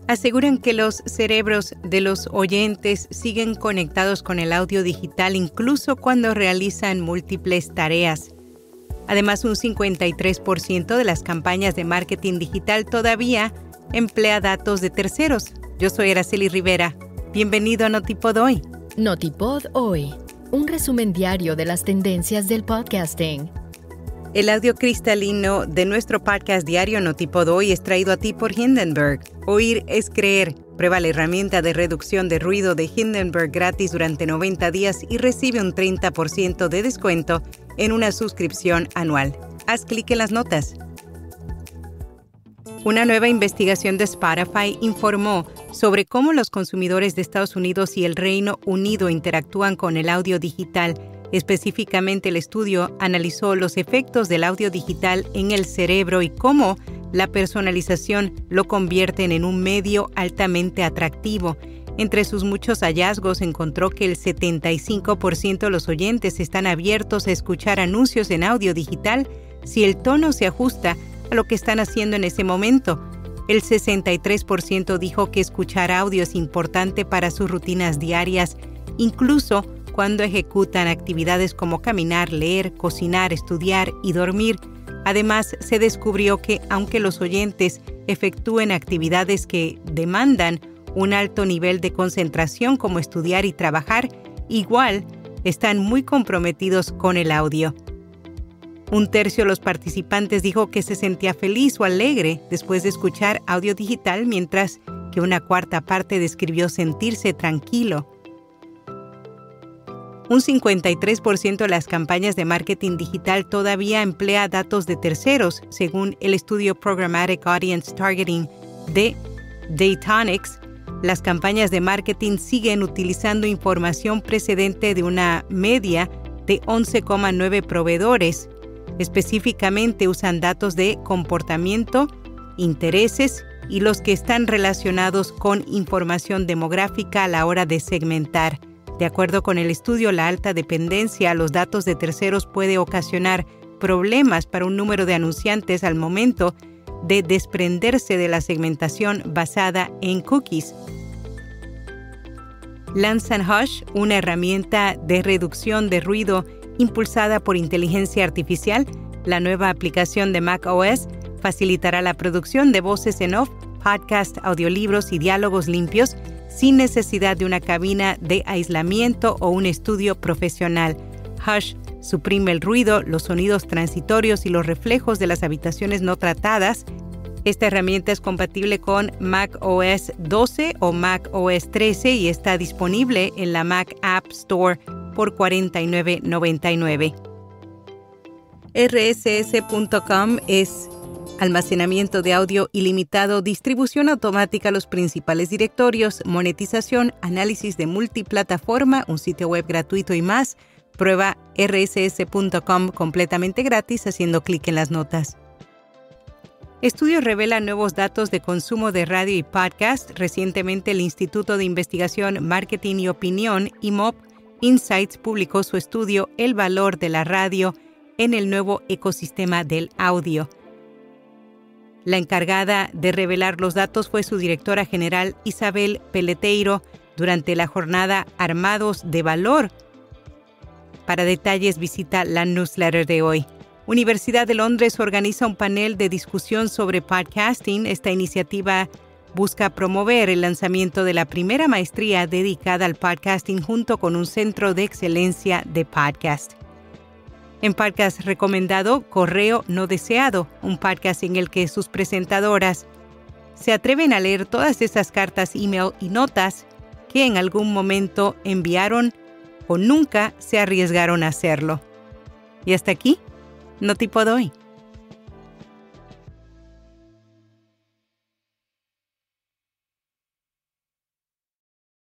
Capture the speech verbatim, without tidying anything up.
Aseguran que los cerebros de los oyentes siguen conectados con el audio digital incluso cuando realizan múltiples tareas. Además, un cincuenta y tres por ciento de las campañas de marketing digital todavía emplea datos de terceros. Yo soy Araceli Rivera. Bienvenido a Notipod Hoy. Notipod Hoy, un resumen diario de las tendencias del podcasting. El audio cristalino de nuestro podcast diario Notipod Hoy es traído a ti por Hindenburg. Oír es creer. Prueba la herramienta de reducción de ruido de Hindenburg gratis durante noventa días y recibe un treinta por ciento de descuento en una suscripción anual. Haz clic en las notas. Una nueva investigación de Spotify informó sobre cómo los consumidores de Estados Unidos y el Reino Unido interactúan con el audio digital. Específicamente, el estudio analizó los efectos del audio digital en el cerebro y cómo la personalización lo convierte en un medio altamente atractivo. Entre sus muchos hallazgos, encontró que el setenta y cinco por ciento de los oyentes están abiertos a escuchar anuncios en audio digital si el tono se ajusta a lo que están haciendo en ese momento. El sesenta y tres por ciento dijo que escuchar audio es importante para sus rutinas diarias, incluso cuando ejecutan actividades como caminar, leer, cocinar, estudiar y dormir. Además, se descubrió que aunque los oyentes efectúen actividades que demandan un alto nivel de concentración como estudiar y trabajar, igual están muy comprometidos con el audio. Un tercio de los participantes dijo que se sentía feliz o alegre después de escuchar audio digital, mientras que una cuarta parte describió sentirse tranquilo. Un cincuenta y tres por ciento de las campañas de marketing digital todavía emplea datos de terceros, según el estudio Programmatic Audience Targeting de Datonix. Las campañas de marketing siguen utilizando información precedente de una media de once coma nueve proveedores. Específicamente usan datos de comportamiento, intereses y los que están relacionados con información demográfica a la hora de segmentar. De acuerdo con el estudio, la alta dependencia a los datos de terceros puede ocasionar problemas para un número de anunciantes al momento de desprenderse de la segmentación basada en cookies. Lanzan Hush, una herramienta de reducción de ruido impulsada por inteligencia artificial. La nueva aplicación de macOS facilitará la producción de voces en off, podcast, audiolibros y diálogos limpios sin necesidad de una cabina de aislamiento o un estudio profesional. Hush suprime el ruido, los sonidos transitorios y los reflejos de las habitaciones no tratadas. Esta herramienta es compatible con macOS doce o macOS trece y está disponible en la Mac App Store por cuarenta y nueve noventa y nueve. R S S punto com es almacenamiento de audio ilimitado, distribución automática a los principales directorios, monetización, análisis de multiplataforma, un sitio web gratuito y más. Prueba R S S punto com completamente gratis haciendo clic en las notas. Estudio revela nuevos datos de consumo de radio y podcast. Recientemente, el Instituto de Investigación, Marketing y Opinión, I M O P Insights, publicó su estudio El valor de la radio en el nuevo ecosistema del audio. La encargada de revelar los datos fue su directora general, Isabel Peleteiro, durante la jornada Armados de Valor. Para detalles, visita la newsletter de hoy. Universidad de Londres organiza un panel de discusión sobre podcasting. Esta iniciativa busca promover el lanzamiento de la primera maestría dedicada al podcasting junto con un centro de excelencia de podcast. En podcast recomendado, Correo no deseado, un podcast en el que sus presentadoras se atreven a leer todas esas cartas, email y notas que en algún momento enviaron o nunca se arriesgaron a hacerlo. Y hasta aquí, Notipod Hoy.